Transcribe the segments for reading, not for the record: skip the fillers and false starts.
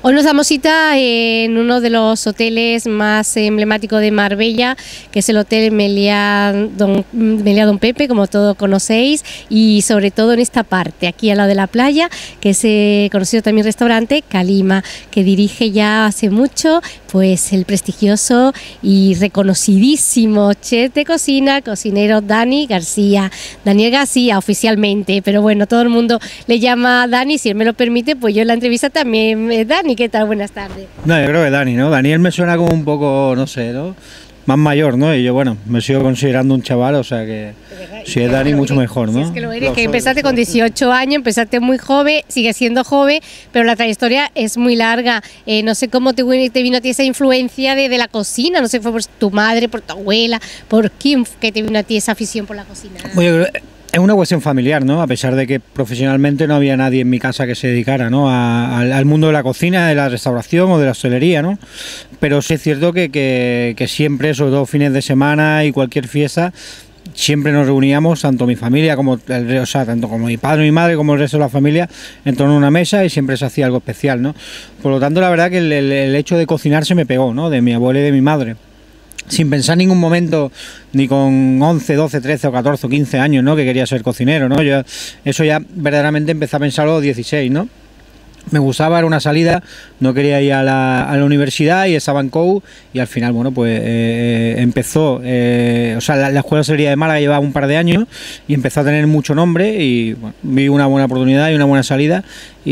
Hoy nos damos cita en uno de los hoteles más emblemáticos de Marbella, que es el Hotel Meliá Don Pepe, como todos conocéis, y sobre todo en esta parte, aquí al lado de la playa, que es conocido también restaurante Calima, que dirige ya hace mucho pues el prestigioso y reconocidísimo chef de cocina, cocinero Dani García. Daniel García oficialmente, pero bueno, todo el mundo le llama Dani, si él me lo permite, pues yo en la entrevista también. Dani, ¿qué tal? Buenas tardes. No, yo creo que Dani, ¿no? Daniel me suena como un poco, no sé, ¿no? Más mayor, ¿no? Y yo, bueno, me sigo considerando un chaval, o sea que si es Dani, mucho mejor, ¿no? Si es que lo eres, que empezaste con 18 años, empezaste muy joven, sigues siendo joven, pero la trayectoria es muy larga. No sé cómo te vino a ti esa influencia de la cocina, no sé, fue por tu madre, por tu abuela, por quién que te vino a ti esa afición por la cocina. Oye, es una cuestión familiar, ¿no? A pesar de que profesionalmente no había nadie en mi casa que se dedicara, ¿no? al mundo de la cocina, de la restauración o de la hostelería, ¿no? Pero sí es cierto que siempre, sobre todo fines de semana y cualquier fiesta, siempre nos reuníamos, tanto mi familia como tanto como mi padre y mi madre como el resto de la familia, en torno a una mesa y siempre se hacía algo especial, ¿no? Por lo tanto, la verdad que el hecho de cocinar se me pegó, ¿no? De mi abuela y de mi madre. Sin pensar en ningún momento, ni con 11, 12, 13 o 14 o 15 años, ¿no? Que quería ser cocinero, ¿no? Eso ya verdaderamente empecé a pensar a los 16, ¿no? Me gustaba, era una salida, no quería ir a la universidad y estaba en COU y al final, bueno, pues empezó, la escuela de hostelería de Málaga llevaba un par de años y empezó a tener mucho nombre y bueno, vi una buena oportunidad y una buena salida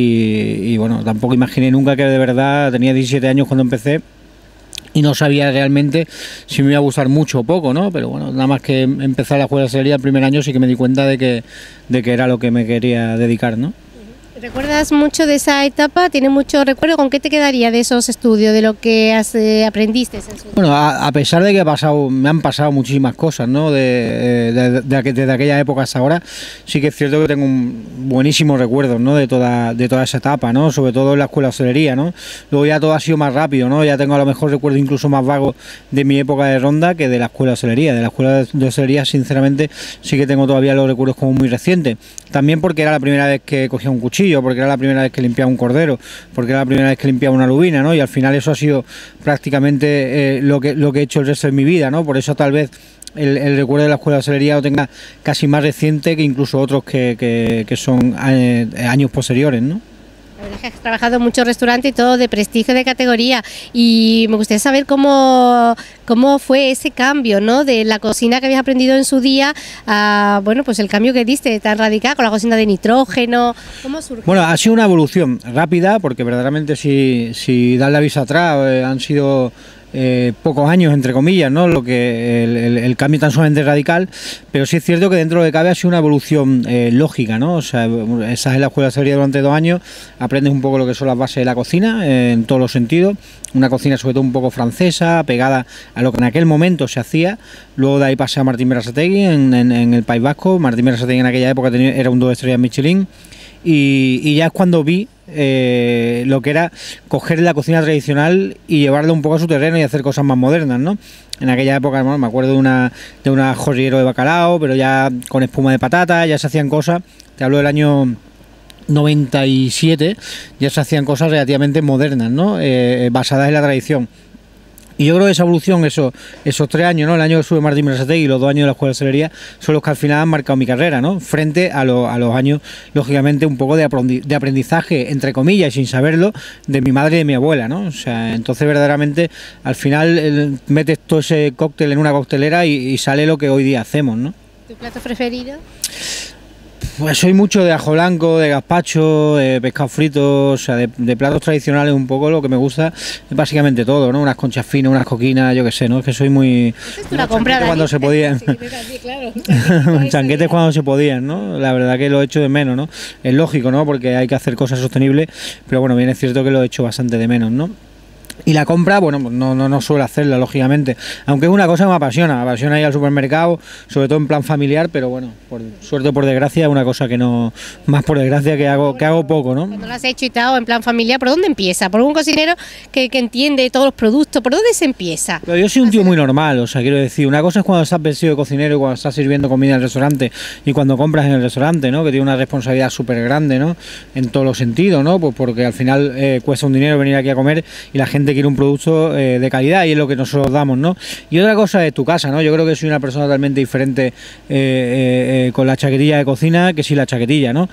y bueno, tampoco imaginé nunca que de verdad, tenía 17 años cuando empecé, y no sabía realmente si me iba a gustar mucho o poco, ¿no? Pero bueno, nada más que empezar la escuela de hostelería el primer año sí que me di cuenta de que era lo que me quería dedicar, ¿no? ¿Recuerdas mucho de esa etapa? ¿Tienes mucho recuerdo? ¿Con qué te quedaría de esos estudios, de lo que aprendiste? Bueno, a pesar de que me han pasado muchísimas cosas, ¿no? Desde aquella época hasta ahora, sí que es cierto que tengo un buenísimos recuerdos, ¿no? De toda esa etapa, ¿no? Sobre todo en la escuela de hostelería, ¿no? Luego ya todo ha sido más rápido, ¿no? Ya tengo a lo mejor recuerdos incluso más vagos de mi época de ronda que de la escuela de hostelería. De la escuela de hostelería, sinceramente, sí que tengo todavía los recuerdos como muy recientes. También porque era la primera vez que cogía un cuchillo, porque era la primera vez que limpiaba un cordero, porque era la primera vez que limpiaba una lubina, ¿no? Y al final eso ha sido prácticamente lo que he hecho el resto de mi vida, ¿no? Por eso tal vez el recuerdo de la escuela de hostelería lo tenga casi más reciente que incluso otros que son años posteriores, ¿no? La verdad es que has trabajado en muchos restaurantes y todo de prestigio, de categoría, y me gustaría saber cómo fue ese cambio, ¿no? De la cocina que habías aprendido en su día a, bueno, pues el cambio que diste tan radical con la cocina de nitrógeno. ¿Cómo surgió? Bueno, ha sido una evolución rápida, porque verdaderamente si das la vista atrás han sido pocos años, entre comillas, ¿no? Lo que el cambio tan sumamente radical, pero sí es cierto que dentro de lo que cabe ha sido una evolución lógica, ¿no? O sea, estás en la escuela de hostelería durante 2 años, aprendes un poco lo que son las bases de la cocina, en todos los sentidos, una cocina sobre todo un poco francesa, pegada a lo que en aquel momento se hacía. Luego de ahí pasé a Martín Berasategui en el País Vasco. Martín Berasategui en aquella época era un 2 estrellas Michelin. Y ya es cuando vi lo que era coger la cocina tradicional y llevarla un poco a su terreno y hacer cosas más modernas, ¿no? En aquella época, bueno, me acuerdo de una jorrillero de bacalao, pero ya con espuma de patata, ya se hacían cosas, te hablo del año 97, ya se hacían cosas relativamente modernas, ¿no? Basadas en la tradición. Y yo creo que esa evolución, esos 3 años, ¿no? El año que sube Martín Berasategui y los 2 años de la escuela de hostelería, son los que al final han marcado mi carrera, ¿no? Frente a los años, lógicamente, un poco de aprendizaje, entre comillas, y sin saberlo, de mi madre y de mi abuela, ¿no? O sea, entonces verdaderamente, al final, metes todo ese cóctel en una coctelera y sale lo que hoy día hacemos, ¿no? ¿Tu plato preferido? Pues soy mucho de ajo blanco, de gazpacho, de pescado frito, o sea, de platos tradicionales un poco lo que me gusta es básicamente todo, ¿no? Unas conchas finas, unas coquinas, yo qué sé, ¿no? Es que soy muy... cuando se podían. Sí, claro. Chanquetes cuando se podían, ¿no? La verdad que lo he hecho de menos, ¿no? Es lógico, ¿no? Porque hay que hacer cosas sostenibles, pero bueno, bien es cierto que lo he hecho bastante de menos, ¿no? Y la compra, bueno, no suelo hacerla, lógicamente. Aunque es una cosa que me apasiona ir al supermercado, sobre todo en plan familiar, pero bueno, por suerte o por desgracia, es una cosa que no, más por desgracia que hago poco, ¿no? Cuando lo has hecho y tal, en plan familiar, ¿por dónde empieza? ¿Por un cocinero que entiende todos los productos? ¿Por dónde se empieza? Pero yo soy un tío muy normal, o sea, quiero decir, una cosa es cuando estás vestido de cocinero y cuando estás sirviendo comida en el restaurante y cuando compras en el restaurante, ¿no? Que tiene una responsabilidad súper grande, ¿no? En todos los sentidos, ¿no? Pues porque al final cuesta un dinero venir aquí a comer y la gente quiere un producto de calidad y es lo que nosotros damos, ¿no? Y otra cosa es tu casa, ¿no? Yo creo que soy una persona totalmente diferente con la chaquetilla de cocina que sin la chaquetilla, ¿no?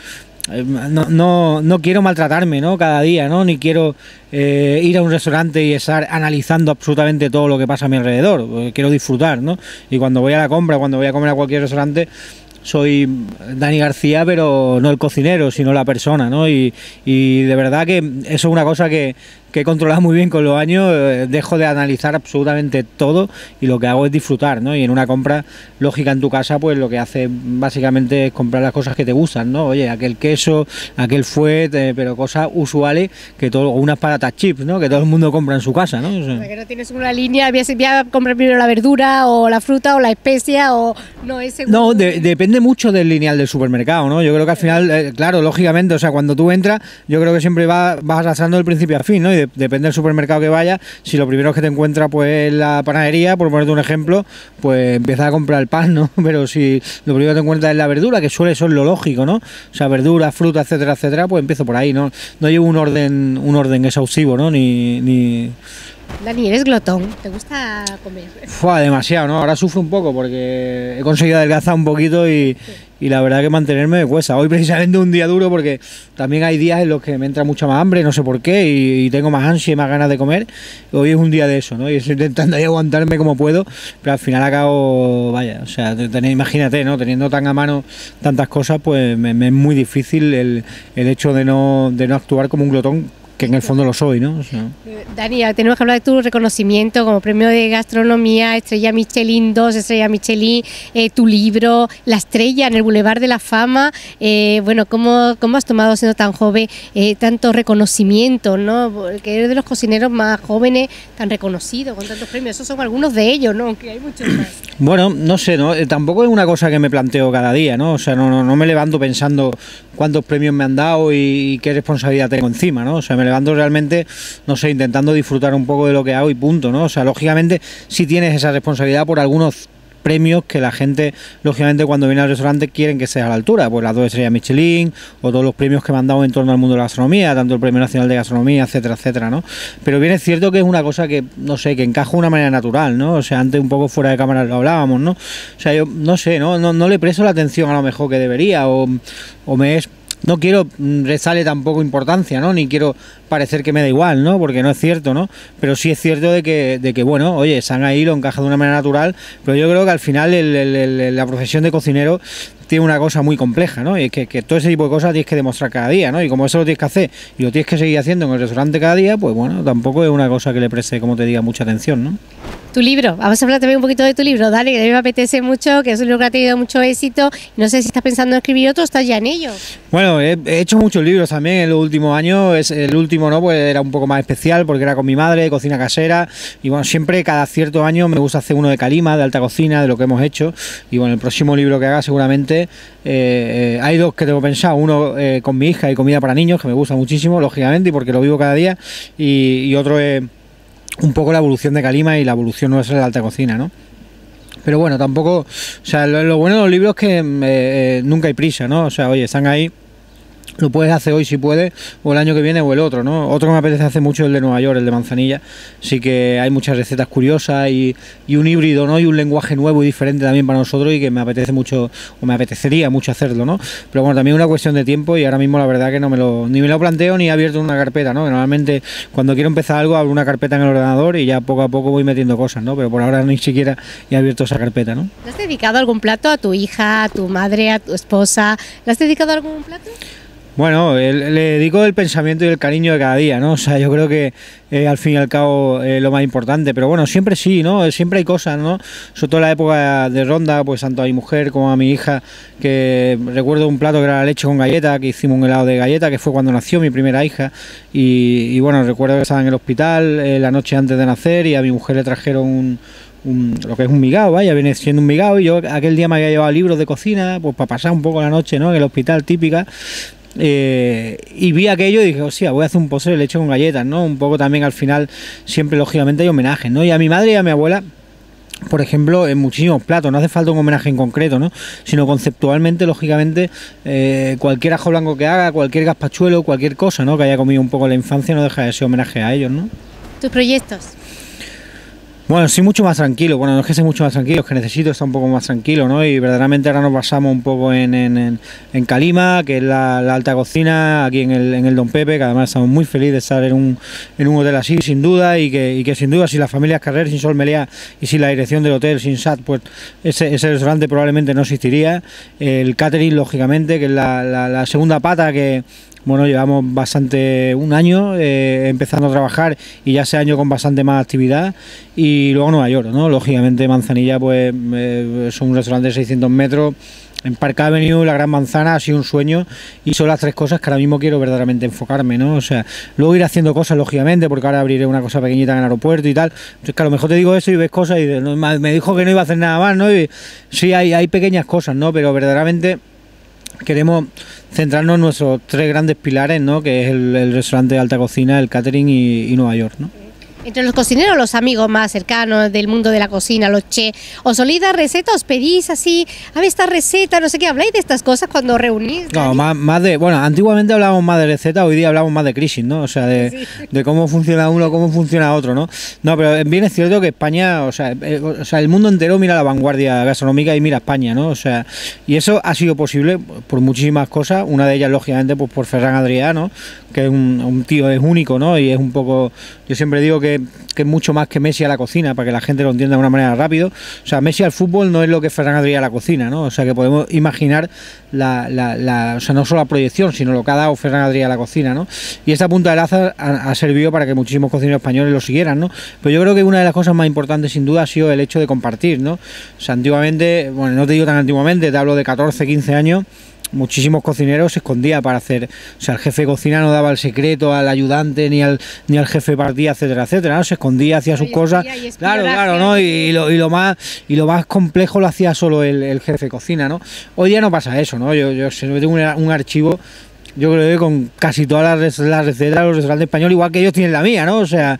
No quiero maltratarme, ¿no? Cada día, ¿no? Ni quiero ir a un restaurante y estar analizando absolutamente todo lo que pasa a mi alrededor. Quiero disfrutar, ¿no? Y cuando voy a la compra, cuando voy a comer a cualquier restaurante, soy Dani García, pero no el cocinero, sino la persona, ¿no? Y de verdad que eso es una cosa que he controlado muy bien con los años. Dejo de analizar absolutamente todo y lo que hago es disfrutar, ¿no? Y en una compra lógica en tu casa, pues lo que hace básicamente es comprar las cosas que te gustan, ¿no? Oye, aquel queso, aquel fuet, pero cosas usuales, que todo, unas patatas chips, ¿no? Que todo el mundo compra en su casa, ¿no? O sea, que no tienes una línea, voy a comprar primero la verdura o la fruta o la especia o no es seguro. No, depende mucho del lineal del supermercado, ¿no? Yo creo que al final, claro, lógicamente, o sea, cuando tú entras, yo creo que siempre vas arrastrando del principio al fin, ¿no? Y depende del supermercado que vayas, si lo primero que te encuentras pues la panadería, por ponerte un ejemplo, pues empiezas a comprar el pan, ¿no? Pero si lo primero que te encuentras es la verdura, que suele ser lo lógico, ¿no? O sea, verdura, fruta, etcétera, etcétera, pues empiezo por ahí, ¿no? No llevo un orden exhaustivo, ¿no? Ni... Dani, ¿eres glotón? ¿Te gusta comer? Demasiado, ¿no? Ahora sufro un poco porque he conseguido adelgazar un poquito y la verdad que mantenerme me cuesta. Hoy precisamente un día duro porque también hay días en los que me entra mucha más hambre, no sé por qué, y tengo más ansia y más ganas de comer. Hoy es un día de eso, ¿no? Y estoy intentando ahí aguantarme como puedo, pero al final acabo, vaya, o sea, imagínate, ¿no? Teniendo tan a mano tantas cosas, pues me es muy difícil el hecho de no actuar como un glotón, que en el fondo lo soy, ¿no? O sea. Dani, tenemos que hablar de tu reconocimiento como premio de gastronomía, estrella Michelin 2, estrella Michelin, tu libro, La Estrella en el Boulevard de la Fama. Bueno, ¿cómo has tomado siendo tan joven tanto reconocimiento, ¿no? Porque eres de los cocineros más jóvenes tan reconocidos, con tantos premios. Esos son algunos de ellos, ¿no? Aunque hay muchos más. Bueno, no sé, ¿no? Tampoco es una cosa que me planteo cada día, ¿no? O sea, no me levanto pensando cuántos premios me han dado y qué responsabilidad tengo encima, ¿no? O sea, me levanto realmente, no sé, intentando disfrutar un poco de lo que hago y punto, ¿no? O sea, lógicamente sí tienes esa responsabilidad por algunos premios que la gente, lógicamente, cuando viene al restaurante quieren que sea a la altura, pues las 2 estrellas Michelin o todos los premios que me han dado en torno al mundo de la gastronomía, tanto el Premio Nacional de Gastronomía, etcétera, etcétera, ¿no? Pero bien es cierto que es una cosa que, no sé, que encaja de una manera natural, ¿no? O sea, antes un poco fuera de cámara lo hablábamos, ¿no? O sea, yo no sé, no le presto la atención a lo mejor que debería o me es... No quiero restarle tampoco importancia, ¿no? Ni quiero parecer que me da igual, ¿no? Porque no es cierto, ¿no? Pero sí es cierto de que bueno, oye, están ahí, lo encaja de una manera natural, pero yo creo que al final la profesión de cocinero tiene una cosa muy compleja, ¿no? Y es que todo ese tipo de cosas tienes que demostrar cada día, ¿no? Y como eso lo tienes que hacer y lo tienes que seguir haciendo en el restaurante cada día, pues bueno, tampoco es una cosa que le preste, como te diga, mucha atención, ¿no? Tu libro, vamos a hablar también un poquito de tu libro, Dani, que a mí me apetece mucho, que es un libro que ha tenido mucho éxito. No sé si estás pensando en escribir otro, ¿estás ya en ello? Bueno, he hecho muchos libros también en los últimos años. El último, ¿no? Pues era un poco más especial porque era con mi madre, de cocina casera. Y bueno, siempre cada cierto año me gusta hacer uno de Calima, de alta cocina, de lo que hemos hecho. Y bueno, el próximo libro que haga seguramente hay 2 que tengo pensado. Uno con mi hija y comida para niños, que me gusta muchísimo, lógicamente, y porque lo vivo cada día. Y otro es un poco la evolución de Calima y la evolución nuestra de la alta cocina, ¿no? Pero bueno, tampoco, o sea, lo bueno de los libros es que nunca hay prisa, ¿no? O sea, oye, están ahí, lo puedes hacer hoy si puedes, o el año que viene o el otro, ¿no? Otro que me apetece hacer mucho es el de Nueva York, el de manzanilla. Sí que hay muchas recetas curiosas y un híbrido, ¿no? Y un lenguaje nuevo y diferente también para nosotros y que me apetece mucho, o me apetecería mucho hacerlo, ¿no? Pero bueno, también es una cuestión de tiempo y ahora mismo la verdad que ni me lo planteo ni he abierto una carpeta, ¿no? Que normalmente cuando quiero empezar algo abro una carpeta en el ordenador y ya poco a poco voy metiendo cosas, ¿no? Pero por ahora ni siquiera he abierto esa carpeta, ¿no? ¿Le has dedicado algún plato a tu hija, a tu madre, a tu esposa? ¿Le has dedicado algún plato? Bueno, le dedico el pensamiento y el cariño de cada día, ¿no? O sea, yo creo que al fin y al cabo lo más importante, pero bueno, siempre sí, ¿no? Siempre hay cosas, ¿no? Sobre todo en la época de Ronda, pues tanto a mi mujer como a mi hija, que recuerdo un plato que era la leche con galleta, que hicimos un helado de galleta, que fue cuando nació mi primera hija, y bueno, recuerdo que estaba en el hospital la noche antes de nacer y a mi mujer le trajeron lo que es un migao, vaya, viene siendo un migao, y yo aquel día me había llevado libros de cocina, pues para pasar un poco la noche, ¿no? En el hospital, típica. Y vi aquello y dije, hostia, voy a hacer un postre de leche con galletas, ¿no? Un poco también al final, siempre lógicamente hay homenajes, ¿no? Y a mi madre y a mi abuela, por ejemplo, en muchísimos platos, no hace falta un homenaje en concreto, ¿no? Sino conceptualmente, lógicamente, cualquier ajo blanco que haga, cualquier gazpachuelo, cualquier cosa, ¿no? Que haya comido un poco en la infancia, no deja de ser homenaje a ellos, ¿no? ¿Tus proyectos? Bueno, soy mucho más tranquilo, bueno, no es que sea mucho más tranquilo, es que necesito estar un poco más tranquilo, ¿no? Y verdaderamente ahora nos basamos un poco en Calima, que es la alta cocina, aquí en el Don Pepe, que además estamos muy felices de estar en un hotel así, sin duda, y que sin duda, sin las familias Carrer, sin Sol Meliá y sin la dirección del hotel, sin SAT, pues ese restaurante probablemente no existiría. El catering, lógicamente, que es la segunda pata que... Bueno, llevamos un año empezando a trabajar y ya ese año con bastante más actividad. Y luego Nueva York, ¿no? Lógicamente Manzanilla pues son un restaurante de 600 metros en Park Avenue, la Gran Manzana, ha sido un sueño y son las tres cosas que ahora mismo quiero verdaderamente enfocarme, ¿no? O sea, luego ir haciendo cosas, lógicamente, porque ahora abriré una cosa pequeñita en el aeropuerto y tal. Entonces, que a lo mejor te digo eso y ves cosas y me dijo que no iba a hacer nada más, ¿no? Y sí, hay pequeñas cosas, ¿no? Pero verdaderamente queremos centrarnos en nuestros tres grandes pilares, ¿no? Que es el restaurante de alta cocina, el catering y Nueva York, ¿no? Entre los cocineros, los amigos más cercanos del mundo de la cocina, los chefs, ¿os solís dar recetas? ¿Os pedís así? A ver, esta receta, no sé qué, ¿habláis de estas cosas cuando reunís? No, más de, bueno, antiguamente hablábamos más de recetas, hoy día hablamos más de crisis, ¿no? O sea, de cómo funciona uno, cómo funciona otro, ¿no? No, pero bien es cierto que España, o sea, el mundo entero mira la vanguardia gastronómica y mira España, ¿no? O sea, y eso ha sido posible por muchísimas cosas, una de ellas, lógicamente, pues por Ferran Adrià, ¿no? Que es un tío, es único, ¿no? Y es un poco, yo siempre digo que es mucho más que Messi a la cocina, para que la gente lo entienda de una manera rápido. O sea, Messi al fútbol no es lo que Ferran Adrià a la cocina, ¿no? O sea, que podemos imaginar o sea, no solo la proyección, sino lo que ha dado Ferran Adrià a la cocina, ¿no? Y esta punta de lanza ha servido para que muchísimos cocineros españoles lo siguieran, ¿no? Pero yo creo que una de las cosas más importantes, sin duda, ha sido el hecho de compartir, ¿no? O sea, antiguamente, bueno, no te digo tan antiguamente, te hablo de 14, 15 años, muchísimos cocineros se escondían para hacer, o sea, el jefe de cocina no daba el secreto al ayudante ni al jefe de partida, etcétera, etcétera, ¿no? Se escondía, hacía sus cosas, claro, ¿no? Y lo más complejo lo hacía solo el jefe de cocina, ¿no? Hoy día no pasa eso, ¿no? Yo tengo un archivo, yo creo que con casi todas las recetas de los restaurantes españoles, igual que ellos tienen la mía, ¿no? O sea,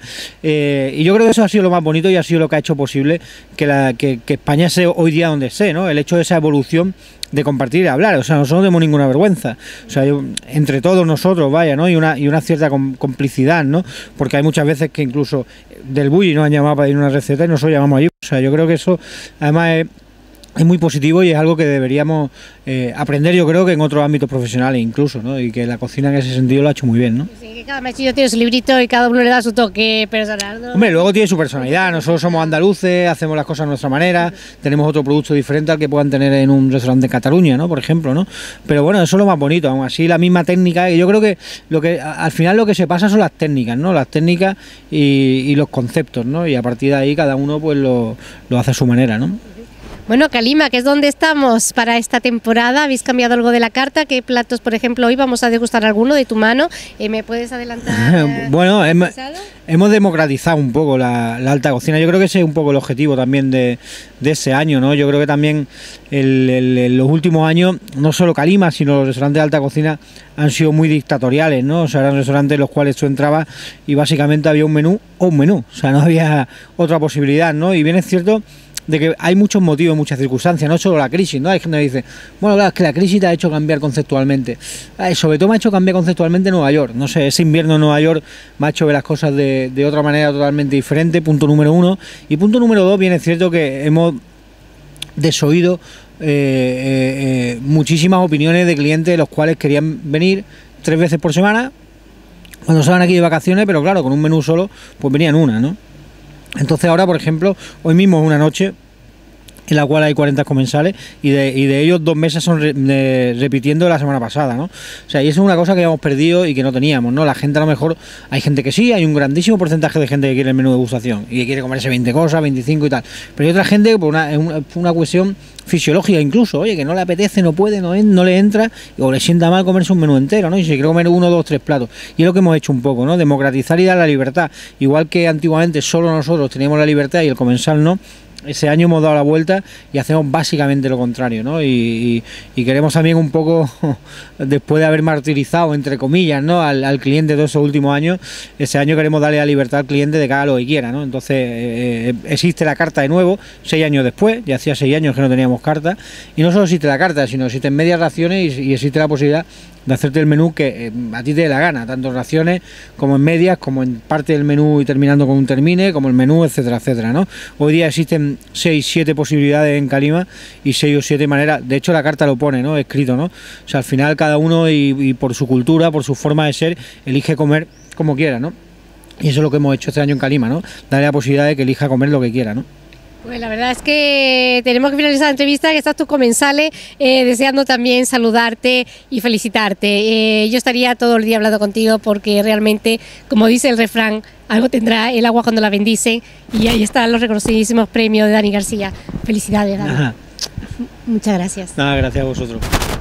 y yo creo que eso ha sido lo más bonito y ha sido lo que ha hecho posible que España sea hoy día donde esté, ¿no? El hecho de esa evolución de compartir y hablar, o sea, nosotros no tenemos ninguna vergüenza, o sea, entre todos nosotros, vaya, ¿no? Y una cierta complicidad, ¿no? Porque hay muchas veces que incluso del bulli nos han llamado para ir a una receta y nosotros llamamos allí, o sea, yo creo que eso además es muy positivo y es algo que deberíamos aprender, yo creo que en otros ámbitos profesionales incluso, ¿no? Y que la cocina en ese sentido lo ha hecho muy bien, ¿no? Sí, que cada mechillo tiene su librito y cada uno le da su toque personal, ¿no? Hombre, luego tiene su personalidad, nosotros somos andaluces, hacemos las cosas a nuestra manera, tenemos otro producto diferente al que puedan tener en un restaurante en Cataluña, ¿no? Por ejemplo, ¿no? Pero bueno, eso es lo más bonito, aún así la misma técnica, y yo creo que al final lo que se pasa son las técnicas, ¿no? Las técnicas y los conceptos, ¿no? Y a partir de ahí cada uno pues lo hace a su manera, ¿no? Bueno, Calima, que es donde estamos para esta temporada, ¿habéis cambiado algo de la carta? ¿Qué platos, por ejemplo, hoy vamos a degustar alguno de tu mano? ¿Me puedes adelantar? Bueno, hemos democratizado un poco la alta cocina. Yo creo que ese es un poco el objetivo también de ese año, ¿no? Yo creo que también en los últimos años, no solo Calima, sino los restaurantes de alta cocina han sido muy dictatoriales, ¿no? O sea, eran restaurantes en los cuales tú entrabas y básicamente había un menú o un menú, o sea, no había otra posibilidad, ¿no? Y bien es cierto de que hay muchos motivos, muchas circunstancias, no solo la crisis, ¿no? Hay gente que dice, bueno, claro, es que la crisis te ha hecho cambiar conceptualmente. Sobre todo me ha hecho cambiar conceptualmente Nueva York. No sé, ese invierno en Nueva York me ha hecho ver las cosas de otra manera totalmente diferente, punto número uno. Y punto número dos, bien es cierto que hemos desoído muchísimas opiniones de clientes los cuales querían venir 3 veces por semana cuando se van aquí de vacaciones, pero claro, con un menú solo, pues venían una, ¿no? Entonces ahora, por ejemplo, hoy mismo es una noche en la cual hay 40 comensales y de ellos 2 mesas son repitiendo la semana pasada, ¿no? O sea, y eso es una cosa que habíamos perdido y que no teníamos, ¿no? La gente a lo mejor, hay gente que sí, hay un grandísimo porcentaje de gente que quiere el menú de degustación y que quiere comerse 20 cosas, 25 y tal, pero hay otra gente que por una cuestión fisiológica incluso, oye, que no le apetece, no puede, no le entra o le sienta mal comerse un menú entero, ¿no? Y si quiere comer 1, 2, 3 platos. Y es lo que hemos hecho un poco, ¿no? Democratizar y dar la libertad. Igual que antiguamente solo nosotros teníamos la libertad y el comensal no, ese año hemos dado la vuelta y hacemos básicamente lo contrario, ¿no? Y queremos también un poco, después de haber martirizado, entre comillas, ¿no? al cliente de esos últimos años, ese año queremos darle la libertad al cliente de que haga lo que quiera, ¿no? Entonces existe la carta de nuevo, 6 años después, ya hacía 6 años que no teníamos carta, y no solo existe la carta, sino existen medias raciones y existe la posibilidad de hacerte el menú que a ti te dé la gana, tanto en raciones como en medias, como en parte del menú y terminando con un termine, como el menú, etcétera, etcétera, ¿no? Hoy día existen 6, 7 posibilidades en Calima y 6 o 7 maneras, de hecho la carta lo pone, ¿no? Escrito, ¿no? O sea, al final cada uno y por su cultura, por su forma de ser, elige comer como quiera, ¿no? Y eso es lo que hemos hecho este año en Calima, ¿no? Darle la posibilidad de que elija comer lo que quiera, ¿no? Pues la verdad es que tenemos que finalizar la entrevista, que estás tus comensales, deseando también saludarte y felicitarte. Yo estaría todo el día hablando contigo porque realmente, como dice el refrán, algo tendrá el agua cuando la bendice, y ahí están los reconocidísimos premios de Dani García. Felicidades, Dani. Ajá. Muchas gracias. Nada, gracias a vosotros.